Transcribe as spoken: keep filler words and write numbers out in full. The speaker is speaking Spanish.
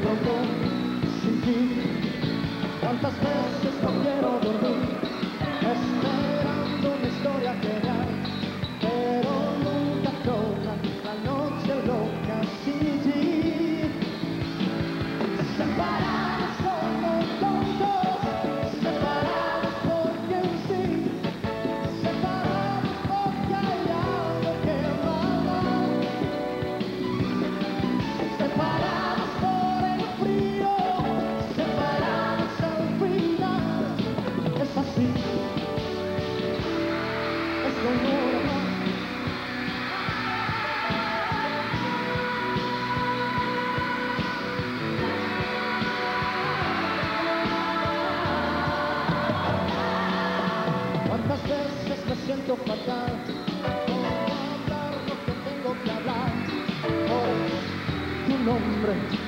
pronto sin ti. Cuántas veces no quiero dormir esperando una historia genial, pero nunca toca la noche loca sin ti. Separados como tontos, separados porque sí, separados porque hay algo que amar, separados por el frío, separados al final. Es así, es lo normal. Cuántas veces me siento fatal, no hablar lo que tengo que hablar, por tu nombre